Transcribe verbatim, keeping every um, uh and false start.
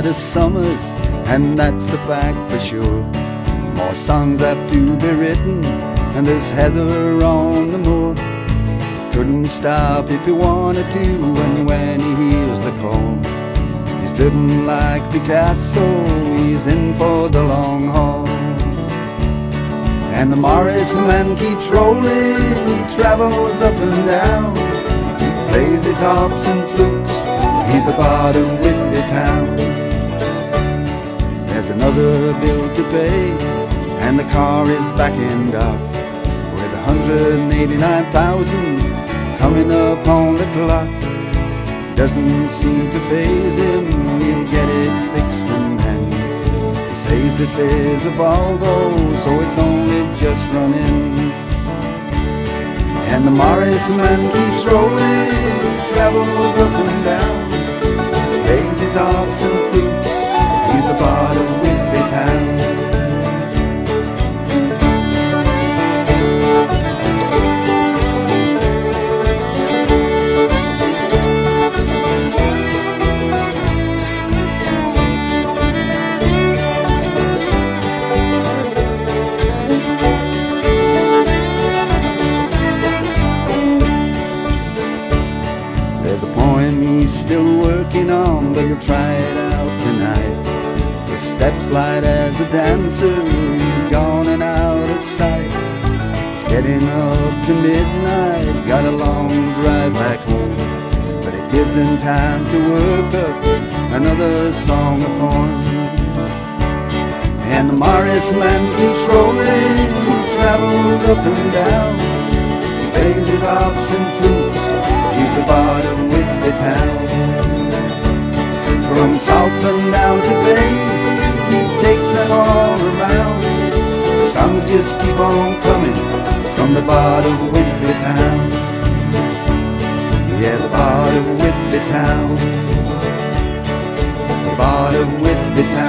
hottest summers, and that's a fact for sure. More songs have to be written, and there's heather on the moor. Couldn't stop if he wanted to, and when he hears the call, he's driven like Picasso, he's in for the long haul. And the Morris man keeps rolling, he travels up and down, he plays his harps and flutes, he's the Bard of Whitby Town. There's another bill to pay, and the car is back in dock, with one hundred eighty-nine thousand coming up on the clock. Doesn't seem to faze him, he'll get it fixed and then he says this is a Volvo, so it's only just running. And the Morris man keeps rolling, travels up and down, plays his harps and flutes, he's the Bard of Whitby Town. There's a poem he's still working on, but he'll try it out tonight. His steps light as a dancer, he's gone and out of sight. It's getting up to midnight, got a long drive back home, but it gives him time to work up another song or poem. And the Morris man keeps rolling, he travels up and down, he plays his harps and flutes, he's the Bard of Whitby Town. From Saltburn down to Bay, he takes them all around. The songs just keep on coming from the Bard of Whitby Town. Yeah, the Bard of Whitby Town, the Bard of Whitby Town.